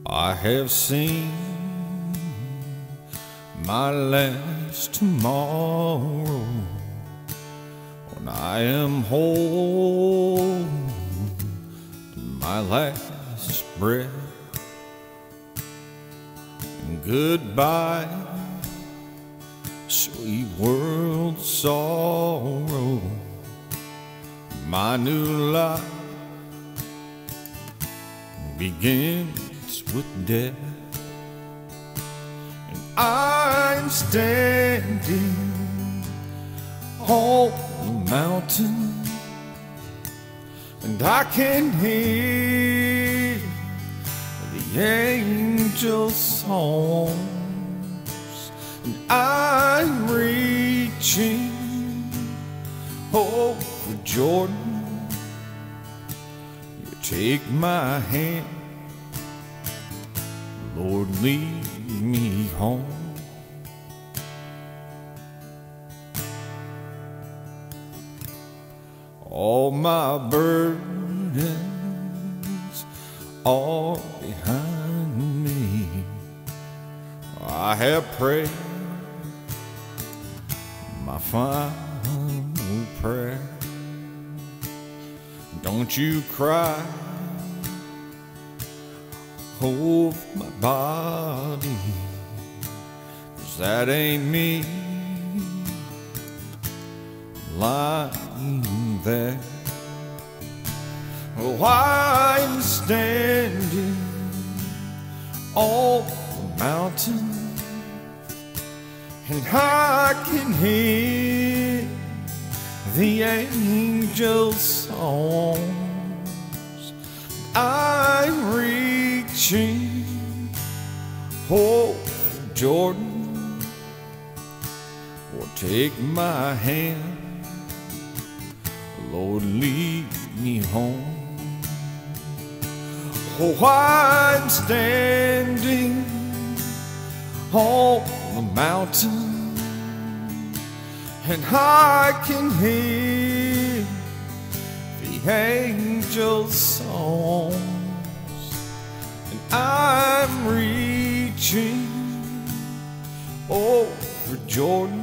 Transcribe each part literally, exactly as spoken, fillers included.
I have seen my last tomorrow when I am holding my last breath. And goodbye, sweet world sorrow. My new life begins with death. And I'm standing on the mountain, and I can hear the angels' songs, and I'm reaching over Jordan. You take my hand, Lord, lead me home. All my burdens are behind me. I have prayed my final prayer. Don't you cry over my body, 'cause that ain't me lying there. Oh, I'm standing on the mountain, and I can hear the angels' songs. I'm reaching over Jordan. Or take my hand, Lord, lead me home. Oh, I'm standing on the mountain, and I can hear the angels' songs. And I'm reaching over Jordan.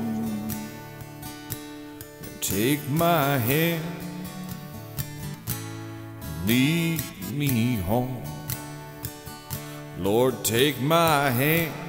Take my hand, lead me home. Lord, take my hand,